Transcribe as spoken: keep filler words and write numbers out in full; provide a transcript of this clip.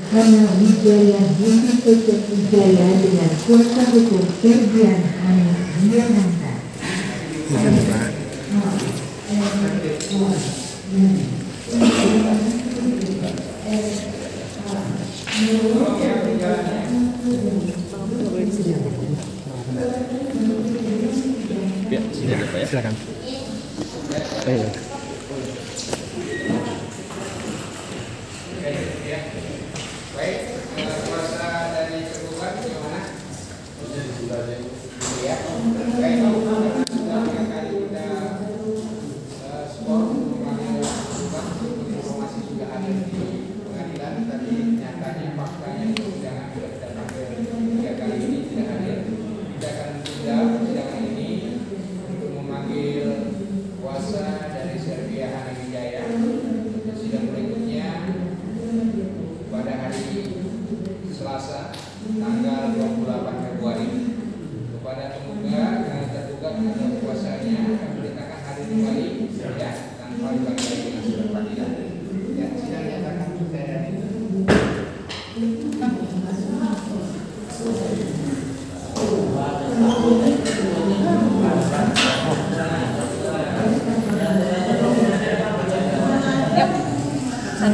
Hana Wijaya Budi Tetap Wijaya dengan kuasa hukum Ferdian Hanif Diananta. Ya, sini ada Pak ya. Silakan. Ayo. Baik, kuasa dari tergugat bagaimana? Ya, baik, sudah tiga kali kita skor mengenai informasi sudah ada di pengadilan. Tadi nyatanya faktanya persidangan sudah kita pakai tiga kali ini tidak hadir. Kita akan tunda persidangan ini untuk memanggil kuasa dari Serbia Hana Wijaya. Sidang berikutnya pada hari Selasa tanggal dua puluh delapan Februari. Kepada tergugat dan tergugat dan kuasanya akan diberitakan hari kembali ya tanpa dibagi dengan surat panggilan. Ya, sidang nyatakan saya.